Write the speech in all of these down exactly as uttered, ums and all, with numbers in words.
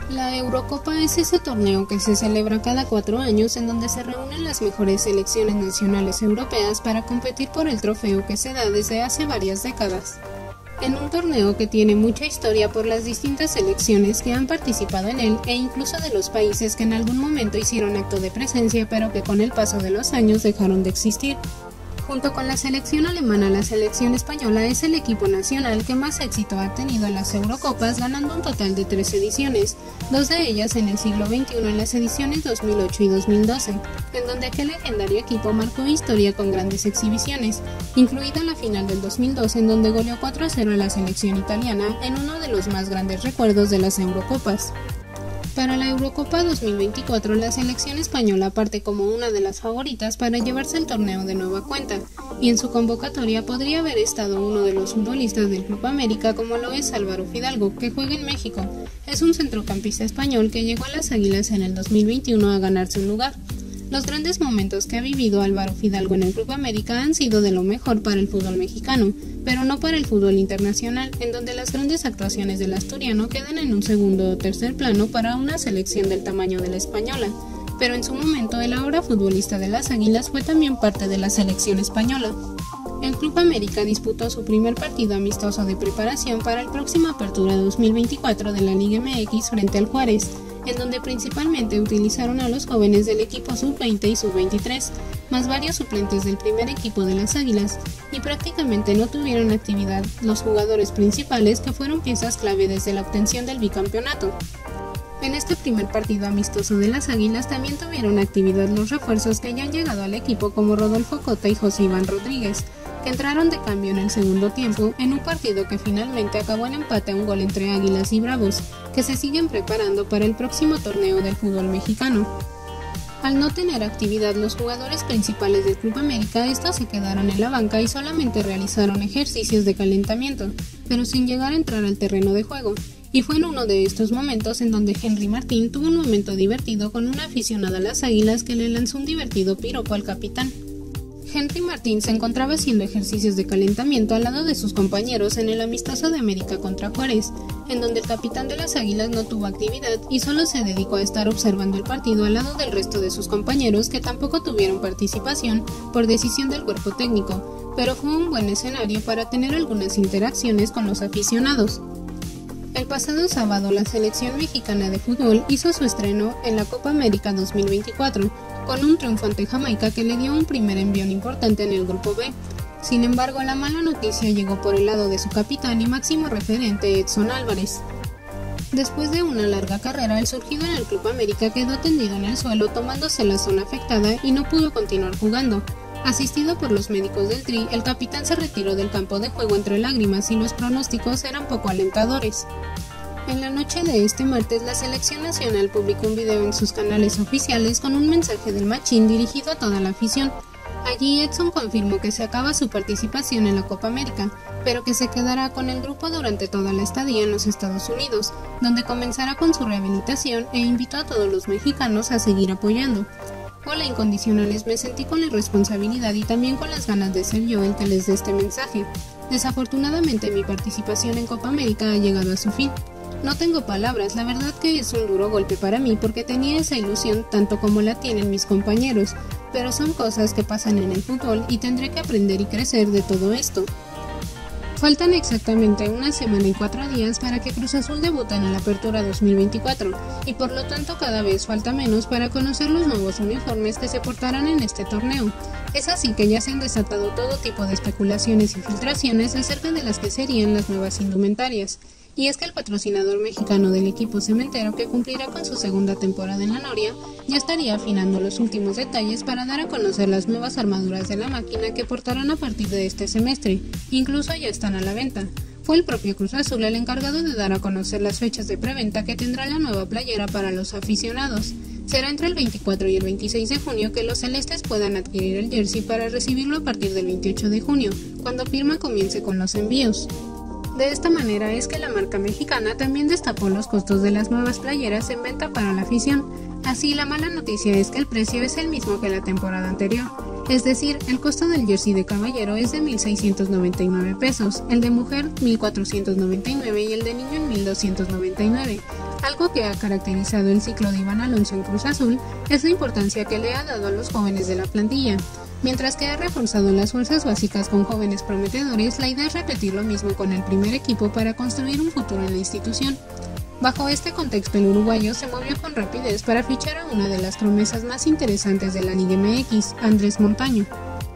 La Eurocopa es ese torneo que se celebra cada cuatro años en donde se reúnen las mejores selecciones nacionales europeas para competir por el trofeo que se da desde hace varias décadas. En un torneo que tiene mucha historia por las distintas selecciones que han participado en él e incluso de los países que en algún momento hicieron acto de presencia pero que con el paso de los años dejaron de existir. Junto con la selección alemana, la selección española es el equipo nacional que más éxito ha tenido en las Eurocopas, ganando un total de tres ediciones, dos de ellas en el siglo veintiuno en las ediciones dos mil ocho y dos mil doce, en donde aquel legendario equipo marcó historia con grandes exhibiciones, incluida la final del dos mil doce en donde goleó cuatro a cero a la selección italiana en uno de los más grandes recuerdos de las Eurocopas. Para la Eurocopa dos mil veinticuatro, la selección española parte como una de las favoritas para llevarse el torneo de nueva cuenta, y en su convocatoria podría haber estado uno de los futbolistas del Club América como lo es Álvaro Fidalgo, que juega en México. Es un centrocampista español que llegó a las Águilas en el dos mil veintiuno a ganarse un lugar. Los grandes momentos que ha vivido Álvaro Fidalgo en el Club América han sido de lo mejor para el fútbol mexicano, pero no para el fútbol internacional, en donde las grandes actuaciones del asturiano quedan en un segundo o tercer plano para una selección del tamaño de la española. Pero en su momento el ahora futbolista de las Águilas fue también parte de la selección española. El Club América disputó su primer partido amistoso de preparación para el próximo Apertura dos mil veinticuatro de la Liga M X frente al Juárez, en donde principalmente utilizaron a los jóvenes del equipo sub veinte y sub veintitrés, más varios suplentes del primer equipo de las Águilas, y prácticamente no tuvieron actividad los jugadores principales que fueron piezas clave desde la obtención del bicampeonato. En este primer partido amistoso de las Águilas también tuvieron actividad los refuerzos que ya han llegado al equipo como Rodolfo Cota y José Iván Rodríguez, que entraron de cambio en el segundo tiempo en un partido que finalmente acabó en empate a un gol entre Águilas y Bravos, que se siguen preparando para el próximo torneo del fútbol mexicano. Al no tener actividad los jugadores principales del Club América, estos se quedaron en la banca y solamente realizaron ejercicios de calentamiento, pero sin llegar a entrar al terreno de juego. Y fue en uno de estos momentos en donde Henry Martín tuvo un momento divertido con una aficionada a las Águilas que le lanzó un divertido piropo al capitán. Henry Martín se encontraba haciendo ejercicios de calentamiento al lado de sus compañeros en el amistoso de América contra Juárez, en donde el capitán de las Águilas no tuvo actividad y solo se dedicó a estar observando el partido al lado del resto de sus compañeros que tampoco tuvieron participación por decisión del cuerpo técnico, pero fue un buen escenario para tener algunas interacciones con los aficionados. El pasado sábado la selección mexicana de fútbol hizo su estreno en la Copa América dos mil veinticuatro, con un triunfo ante Jamaica que le dio un primer envión importante en el grupo B. Sin embargo, la mala noticia llegó por el lado de su capitán y máximo referente Edson Álvarez. Después de una larga carrera, el surgido en el Club América quedó tendido en el suelo tomándose la zona afectada y no pudo continuar jugando. Asistido por los médicos del Tri, el capitán se retiró del campo de juego entre lágrimas y los pronósticos eran poco alentadores. En la noche de este martes, la selección nacional publicó un video en sus canales oficiales con un mensaje del Machín dirigido a toda la afición. Allí Edson confirmó que se acaba su participación en la Copa América, pero que se quedará con el grupo durante toda la estadía en los Estados Unidos, donde comenzará con su rehabilitación e invitó a todos los mexicanos a seguir apoyando. Hola incondicionales, me sentí con la responsabilidad y también con las ganas de ser yo el que les dé este mensaje. Desafortunadamente mi participación en Copa América ha llegado a su fin. No tengo palabras, la verdad que es un duro golpe para mí porque tenía esa ilusión tanto como la tienen mis compañeros, pero son cosas que pasan en el fútbol y tendré que aprender y crecer de todo esto. Faltan exactamente una semana y cuatro días para que Cruz Azul debute en la Apertura dos mil veinticuatro y por lo tanto cada vez falta menos para conocer los nuevos uniformes que se portarán en este torneo. Es así que ya se han desatado todo tipo de especulaciones y filtraciones acerca de las que serían las nuevas indumentarias. Y es que el patrocinador mexicano del equipo cementero, que cumplirá con su segunda temporada en la Noria, ya estaría afinando los últimos detalles para dar a conocer las nuevas armaduras de la máquina que portarán a partir de este semestre, incluso ya están a la venta. Fue el propio Cruz Azul el encargado de dar a conocer las fechas de preventa que tendrá la nueva playera para los aficionados. Será entre el veinticuatro y el veintiséis de junio que los celestes puedan adquirir el jersey para recibirlo a partir del veintiocho de junio, cuando Pirma comience con los envíos. De esta manera es que la marca mexicana también destapó los costos de las nuevas playeras en venta para la afición. Así, la mala noticia es que el precio es el mismo que la temporada anterior. Es decir, el costo del jersey de caballero es de mil seiscientos noventa y nueve pesos, el de mujer mil cuatrocientos noventa y nueve y el de niño en mil doscientos noventa y nueve. Algo que ha caracterizado el ciclo de Iván Alonso en Cruz Azul es la importancia que le ha dado a los jóvenes de la plantilla. Mientras que ha reforzado las fuerzas básicas con jóvenes prometedores, la idea es repetir lo mismo con el primer equipo para construir un futuro en la institución. Bajo este contexto, el uruguayo se movió con rapidez para fichar a una de las promesas más interesantes de la Liga M X, Andrés Montaño.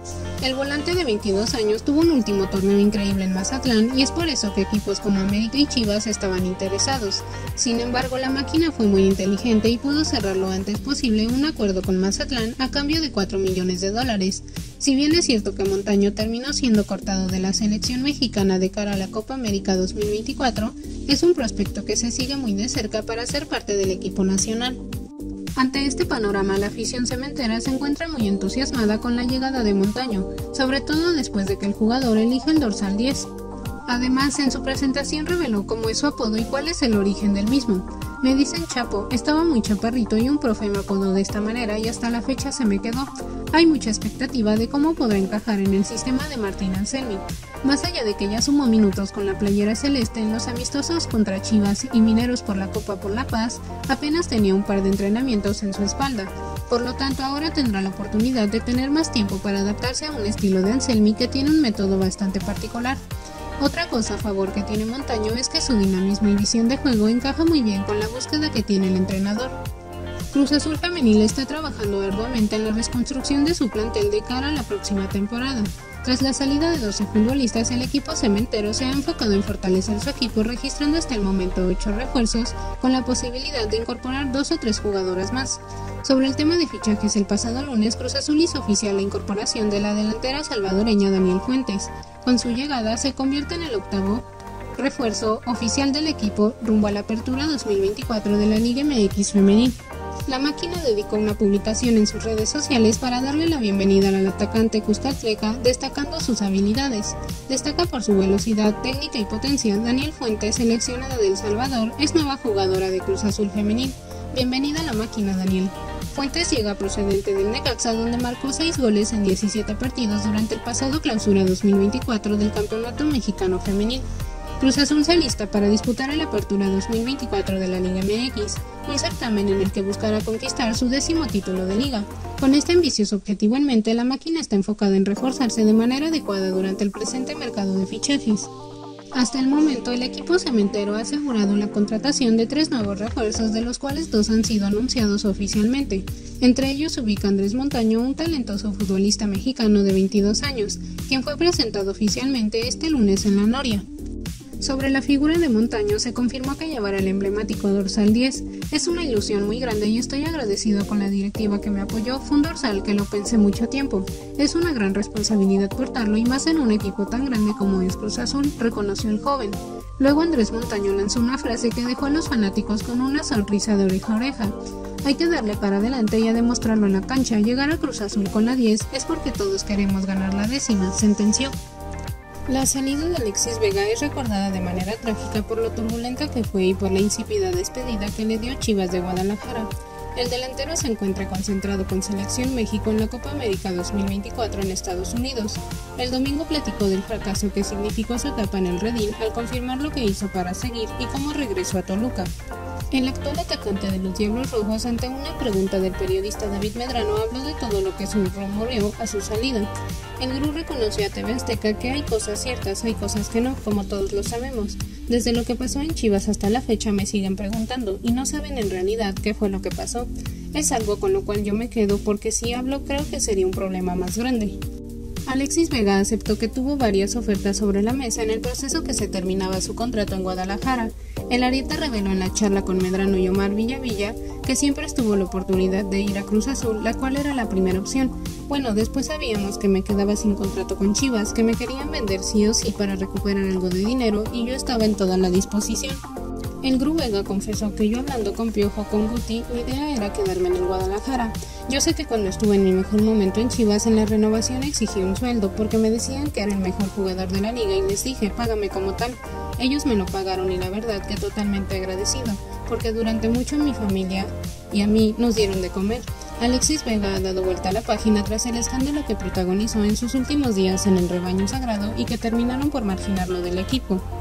El volante de veintidós años tuvo un último torneo increíble en Mazatlán y es por eso que equipos como América y Chivas estaban interesados. Sin embargo, la máquina fue muy inteligente y pudo cerrar lo antes posible un acuerdo con Mazatlán a cambio de cuatro millones de dólares. Si bien es cierto que Montaño terminó siendo cortado de la selección mexicana de cara a la Copa América dos mil veinticuatro, es un prospecto que se sigue muy de cerca para ser parte del equipo nacional. Ante este panorama, la afición cementera se encuentra muy entusiasmada con la llegada de Montaño, sobre todo después de que el jugador elija el dorsal diez. Además, en su presentación reveló cómo es su apodo y cuál es el origen del mismo. Me dicen Chapo, estaba muy chaparrito y un profe me apodó de esta manera y hasta la fecha se me quedó. Hay mucha expectativa de cómo podrá encajar en el sistema de Martín Anselmi. Más allá de que ya sumó minutos con la playera celeste en los amistosos contra Chivas y Mineros por la Copa por la Paz, apenas tenía un par de entrenamientos en su espalda. Por lo tanto, ahora tendrá la oportunidad de tener más tiempo para adaptarse a un estilo de Anselmi que tiene un método bastante particular. Otra cosa a favor que tiene Montaño es que su dinamismo y visión de juego encaja muy bien con la búsqueda que tiene el entrenador. Cruz Azul Femenil está trabajando arduamente en la reconstrucción de su plantel de cara a la próxima temporada. Tras la salida de doce futbolistas, el equipo cementero se ha enfocado en fortalecer su equipo, registrando hasta el momento ocho refuerzos, con la posibilidad de incorporar dos o tres jugadoras más. Sobre el tema de fichajes, el pasado lunes Cruz Azul hizo oficial la incorporación de la delantera salvadoreña Daniel Fuentes. Con su llegada se convierte en el octavo refuerzo oficial del equipo rumbo a la apertura dos mil veinticuatro de la Liga M X Femenil. La máquina dedicó una publicación en sus redes sociales para darle la bienvenida al atacante cuscatleca, destacando sus habilidades. Destaca por su velocidad, técnica y potencia. Daniel Fuentes, seleccionada de El Salvador, es nueva jugadora de Cruz Azul Femenil. Bienvenida a la máquina, Daniel. Fuentes llega procedente del Necaxa, donde marcó seis goles en diecisiete partidos durante el pasado Clausura dos mil veinticuatro del Campeonato Mexicano Femenil. Cruz Azul se alista para disputar el Apertura dos mil veinticuatro de la Liga M X, un certamen en el que buscará conquistar su décimo título de liga. Con este ambicioso objetivo en mente, la máquina está enfocada en reforzarse de manera adecuada durante el presente mercado de fichajes. Hasta el momento, el equipo cementero ha asegurado la contratación de tres nuevos refuerzos, de los cuales dos han sido anunciados oficialmente. Entre ellos se ubica Andrés Montaño, un talentoso futbolista mexicano de veintidós años, quien fue presentado oficialmente este lunes en La Noria. Sobre la figura de Montaño, se confirmó que llevará el emblemático dorsal diez. Es una ilusión muy grande y estoy agradecido con la directiva que me apoyó. Fue un dorsal que lo pensé mucho tiempo. Es una gran responsabilidad portarlo y más en un equipo tan grande como es Cruz Azul, reconoció el joven. Luego Andrés Montaño lanzó una frase que dejó a los fanáticos con una sonrisa de oreja a oreja. Hay que darle para adelante y a demostrarlo en la cancha. Llegar a Cruz Azul con la diez es porque todos queremos ganar la décima, sentenció. La salida de Alexis Vega es recordada de manera trágica por lo turbulenta que fue y por la insípida despedida que le dio Chivas de Guadalajara. El delantero se encuentra concentrado con Selección México en la Copa América dos mil veinticuatro en Estados Unidos. El domingo platicó del fracaso que significó su etapa en el redil al confirmar lo que hizo para seguir y cómo regresó a Toluca. El actual atacante de los Diablos Rojos, ante una pregunta del periodista David Medrano, habló de todo lo que se rumoreó a su salida. El gurú reconoció a T V Azteca que hay cosas ciertas, hay cosas que no, como todos lo sabemos. Desde lo que pasó en Chivas hasta la fecha me siguen preguntando y no saben en realidad qué fue lo que pasó. Es algo con lo cual yo me quedo porque si hablo creo que sería un problema más grande. Alexis Vega aceptó que tuvo varias ofertas sobre la mesa en el proceso que se terminaba su contrato en Guadalajara. El ariete reveló en la charla con Medrano y Omar Villavilla que siempre estuvo la oportunidad de ir a Cruz Azul, la cual era la primera opción. Bueno, después sabíamos que me quedaba sin contrato con Chivas, que me querían vender sí o sí para recuperar algo de dinero y yo estaba en toda la disposición. El Gru Vega confesó que yo hablando con Piojo con Guti, mi idea era quedarme en el Guadalajara. Yo sé que cuando estuve en mi mejor momento en Chivas, en la renovación exigí un sueldo porque me decían que era el mejor jugador de la liga y les dije, págame como tal. Ellos me lo pagaron y la verdad que totalmente agradecido, porque durante mucho mi familia y a mí nos dieron de comer. Alexis Vega ha dado vuelta a la página tras el escándalo que protagonizó en sus últimos días en el rebaño sagrado y que terminaron por marginarlo del equipo.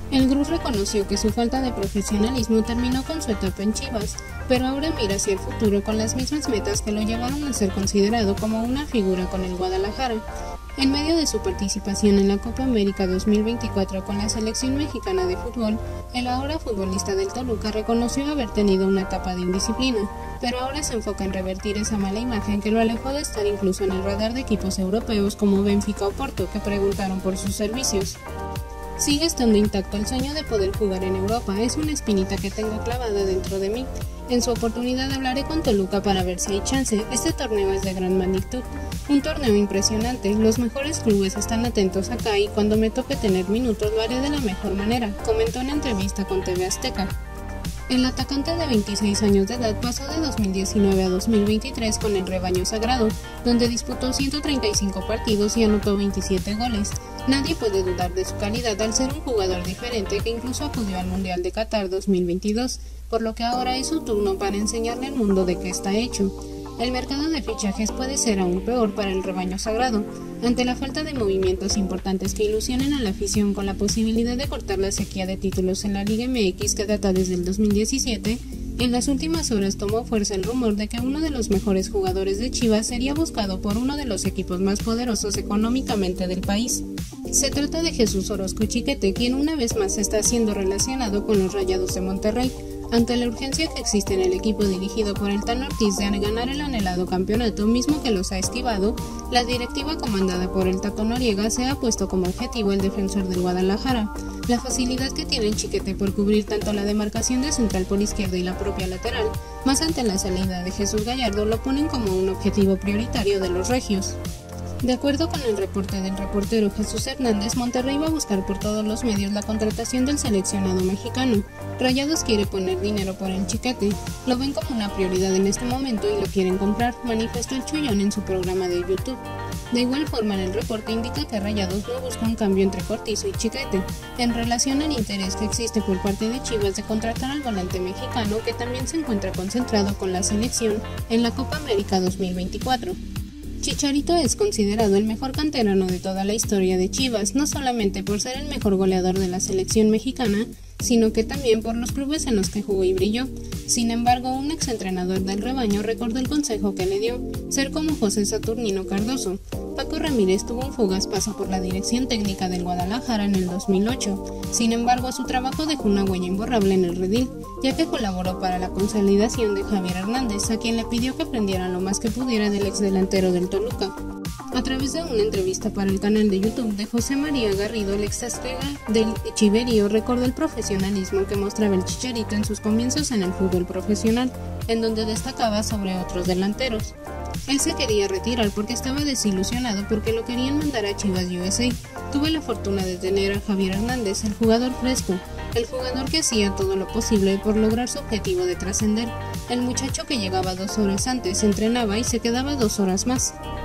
El Gru reconoció que su falta de profesionalismo terminó con su etapa en Chivas, pero ahora mira hacia el futuro con las mismas metas que lo llevaron a ser considerado como una figura con el Guadalajara. En medio de su participación en la Copa América dos mil veinticuatro con la selección mexicana de fútbol, el ahora futbolista del Toluca reconoció haber tenido una etapa de indisciplina, pero ahora se enfoca en revertir esa mala imagen que lo alejó de estar incluso en el radar de equipos europeos como Benfica o Porto, que preguntaron por sus servicios. Sigue estando intacto el sueño de poder jugar en Europa, es una espinita que tengo clavada dentro de mí. En su oportunidad hablaré con Toluca para ver si hay chance. Este torneo es de gran magnitud, un torneo impresionante, los mejores clubes están atentos acá y cuando me toque tener minutos lo haré de la mejor manera, comentó en entrevista con T V Azteca. El atacante de veintiséis años de edad pasó de dos mil diecinueve a dos mil veintitrés con el Rebaño Sagrado, donde disputó ciento treinta y cinco partidos y anotó veintisiete goles. Nadie puede dudar de su calidad al ser un jugador diferente que incluso acudió al Mundial de Qatar dos mil veintidós, por lo que ahora es su turno para enseñarle al mundo de qué está hecho. El mercado de fichajes puede ser aún peor para el Rebaño Sagrado, ante la falta de movimientos importantes que ilusionen a la afición con la posibilidad de cortar la sequía de títulos en la Liga M X que data desde el dos mil diecisiete. En las últimas horas tomó fuerza el rumor de que uno de los mejores jugadores de Chivas sería buscado por uno de los equipos más poderosos económicamente del país. Se trata de Jesús Orozco Chiquete, quien una vez más está siendo relacionado con los Rayados de Monterrey, ante la urgencia que existe en el equipo dirigido por el Tan Ortiz de ganar el anhelado campeonato, mismo que los ha esquivado. La directiva comandada por el Tato Noriega se ha puesto como objetivo el defensor del Guadalajara. La facilidad que tiene el Chiquete por cubrir tanto la demarcación de central por izquierda y la propia lateral, más ante la salida de Jesús Gallardo, lo ponen como un objetivo prioritario de los regios. De acuerdo con el reporte del reportero Jesús Hernández, Monterrey va a buscar por todos los medios la contratación del seleccionado mexicano. Rayados quiere poner dinero por el Chiquete, lo ven como una prioridad en este momento y lo quieren comprar, manifestó el Chullón en su programa de YouTube. De igual forma, el reporte indica que Rayados no busca un cambio entre Cortizo y Chiquete, en relación al interés que existe por parte de Chivas de contratar al volante mexicano, que también se encuentra concentrado con la selección en la Copa América dos mil veinticuatro. Chicharito es considerado el mejor canterano de toda la historia de Chivas, no solamente por ser el mejor goleador de la selección mexicana, sino que también por los clubes en los que jugó y brilló. Sin embargo, un exentrenador del Rebaño recordó el consejo que le dio, ser como José Saturnino Cardoso. Paco Ramírez tuvo un fugaz paso por la dirección técnica del Guadalajara en el dos mil ocho, sin embargo su trabajo dejó una huella imborrable en el redil, ya que colaboró para la consolidación de Javier Hernández, a quien le pidió que aprendiera lo más que pudiera del ex delantero del Toluca. A través de una entrevista para el canal de YouTube de José María Garrido, el ex estratega del Chiverío recordó el profesionalismo que mostraba el Chicharito en sus comienzos en el fútbol profesional, en donde destacaba sobre otros delanteros. Él se quería retirar porque estaba desilusionado porque lo querían mandar a Chivas U S A. Tuve la fortuna de tener a Javier Hernández, el jugador fresco, el jugador que hacía todo lo posible por lograr su objetivo de trascender, el muchacho que llegaba dos horas antes, entrenaba y se quedaba dos horas más.